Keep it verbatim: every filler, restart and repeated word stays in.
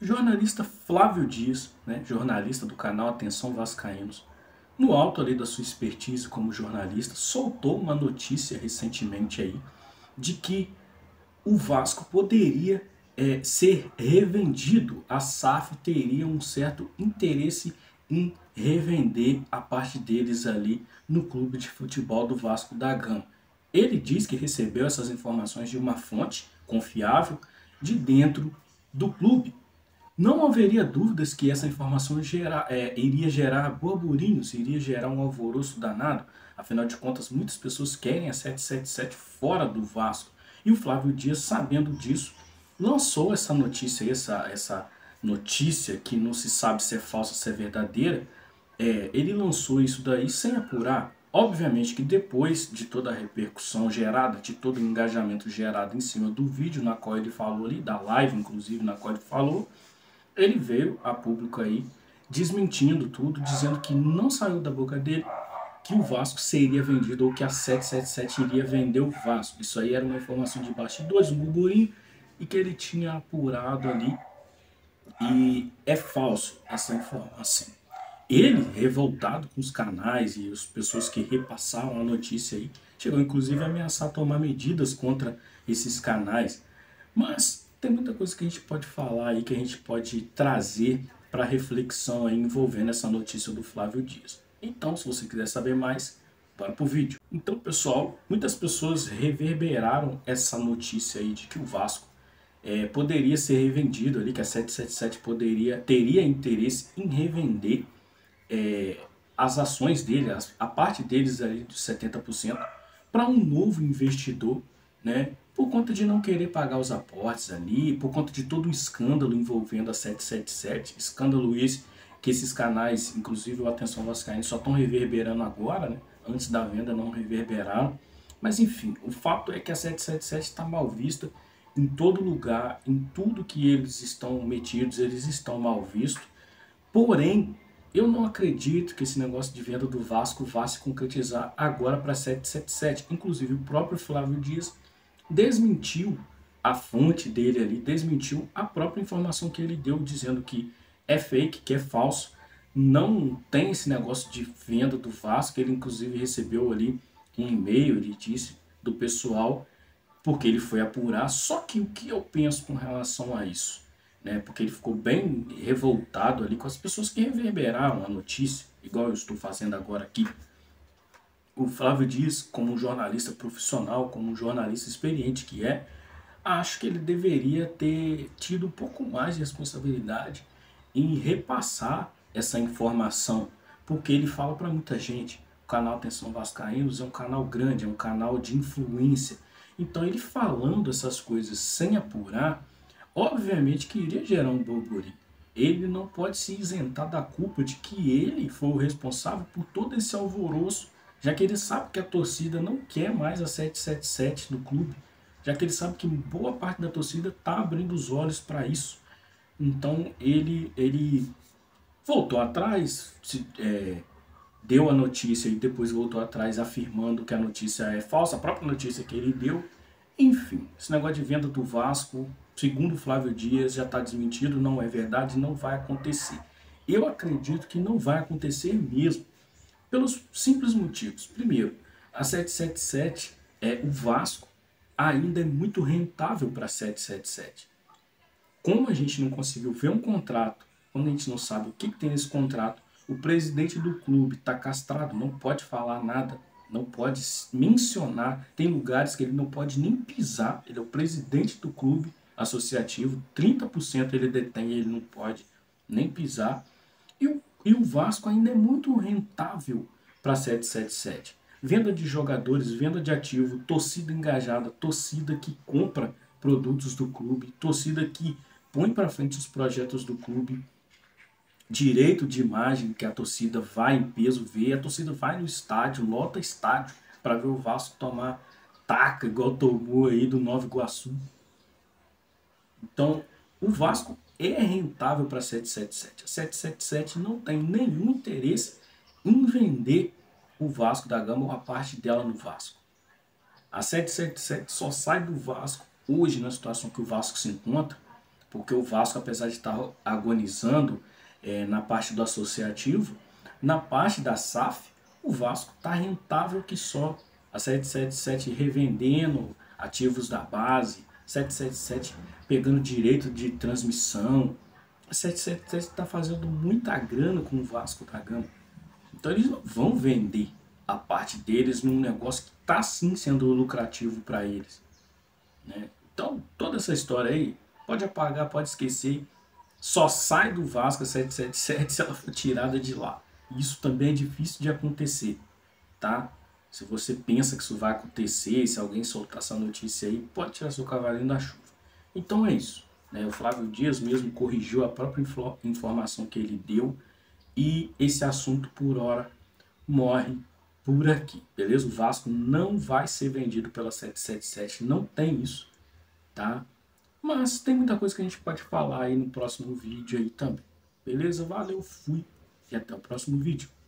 O jornalista Flávio Dias, né, jornalista do canal Atenção Vascaínos, no alto ali da sua expertise como jornalista, soltou uma notícia recentemente aí de que o Vasco poderia é, ser revendido. A S A F teria um certo interesse em revender a parte deles ali no clube de futebol do Vasco da Gama. Ele diz que recebeu essas informações de uma fonte confiável de dentro do clube. Não haveria dúvidas que essa informação gera, é, iria gerar burburinhos, iria gerar um alvoroço danado. Afinal de contas, muitas pessoas querem a sete sete sete fora do Vasco. E o Flávio Dias, sabendo disso, lançou essa notícia, essa, essa notícia que não se sabe se é falsa, se é verdadeira. É, ele lançou isso daí sem apurar. Obviamente que depois de toda a repercussão gerada, de todo o engajamento gerado em cima do vídeo na qual ele falou ali, da live inclusive na qual ele falou, ele veio a público aí desmentindo tudo, dizendo que não saiu da boca dele que o Vasco seria vendido ou que a sete sete sete iria vender o Vasco. Isso aí era uma informação de bastidores, um burburinho, e que ele tinha apurado ali. E é falso essa informação. Ele, revoltado com os canais e as pessoas que repassaram a notícia aí, chegou inclusive a ameaçar tomar medidas contra esses canais. Mas tem muita coisa que a gente pode falar aí, que a gente pode trazer para reflexão aí envolvendo essa notícia do Flávio Dias. Então, se você quiser saber mais, bora pro vídeo. Então, pessoal, muitas pessoas reverberaram essa notícia aí de que o Vasco é, poderia ser revendido ali, que a sete sete sete poderia, teria interesse em revender é, as ações dele, a parte deles ali de setenta por cento, para um novo investidor, né? Por conta de não querer pagar os aportes ali, por conta de todo o escândalo envolvendo a sete sete sete, escândalo esse que esses canais, inclusive o Atenção Vascaíno, só estão reverberando agora, né? Antes da venda não reverberaram. Mas enfim, o fato é que a sete sete sete está mal vista em todo lugar, em tudo que eles estão metidos, eles estão mal vistos. Porém, eu não acredito que esse negócio de venda do Vasco vá se concretizar agora para a sete sete sete. Inclusive, o próprio Flávio Dias desmentiu a fonte dele ali, desmentiu a própria informação que ele deu, dizendo que é fake, que é falso. Não tem esse negócio de venda do Vasco. Ele, inclusive, recebeu ali um e-mail, ele disse, do pessoal, porque ele foi apurar. Só que o que eu penso com relação a isso? Né, porque ele ficou bem revoltado ali com as pessoas que reverberaram a notícia, igual eu estou fazendo agora aqui. O Flávio Dias, como um jornalista profissional, como um jornalista experiente que é, acho que ele deveria ter tido um pouco mais de responsabilidade em repassar essa informação, porque ele fala para muita gente. O canal Atenção Vascaínos é um canal grande, é um canal de influência. Então ele falando essas coisas sem apurar, obviamente que iria gerar um burburinho. Ele não pode se isentar da culpa de que ele foi o responsável por todo esse alvoroço, já que ele sabe que a torcida não quer mais a sete sete sete no clube, já que ele sabe que boa parte da torcida está abrindo os olhos para isso. Então ele, ele voltou atrás, se, é, deu a notícia e depois voltou atrás afirmando que a notícia é falsa, a própria notícia que ele deu. Enfim, esse negócio de venda do Vasco, segundo Flávio Dias, já está desmentido, não é verdade, não vai acontecer. Eu acredito que não vai acontecer mesmo, pelos simples motivos. Primeiro, a sete sete sete, é, o Vasco, ainda é muito rentável para a sete sete sete. Como a gente não conseguiu ver um contrato, quando a gente não sabe o que, que tem nesse contrato, o presidente do clube está castrado, não pode falar nada, não pode mencionar, tem lugares que ele não pode nem pisar, ele é o presidente do clube associativo, trinta por cento ele detém e ele não pode nem pisar, e o, e o Vasco ainda é muito rentável para sete sete sete. Venda de jogadores, venda de ativo, torcida engajada, torcida que compra produtos do clube, torcida que põe para frente os projetos do clube, direito de imagem que a torcida vai em peso ver, a torcida vai no estádio, lota estádio para ver o Vasco tomar taca igual tomou aí do Nova Iguaçu. Então, o Vasco é rentável para a sete sete sete. A sete sete sete não tem nenhum interesse em vender o Vasco da Gama ou a parte dela no Vasco. A sete sete sete só sai do Vasco hoje, na situação que o Vasco se encontra, Porque o Vasco, apesar de estar agonizando é, na parte do associativo, na parte da S A F, o Vasco está rentável que só. A sete sete sete revendendo ativos da base, sete sete sete pegando direito de transmissão. A sete sete sete está fazendo muita grana com o Vasco da Gama. Então eles não vão vender a parte deles num negócio que está sim sendo lucrativo para eles, né? Então toda essa história aí pode apagar, pode esquecer. Só sai do Vasco a sete sete sete se ela for tirada de lá. Isso também é difícil de acontecer, tá? Se você pensa que isso vai acontecer, se alguém soltar essa notícia aí, pode tirar seu cavalinho da chuva. Então é isso, né? O Flávio Dias mesmo corrigiu a própria informação que ele deu e esse assunto por hora morre por aqui, beleza? O Vasco não vai ser vendido pela sete sete sete, não tem isso, tá? Mas tem muita coisa que a gente pode falar aí no próximo vídeo aí também, beleza? Valeu, fui e até o próximo vídeo.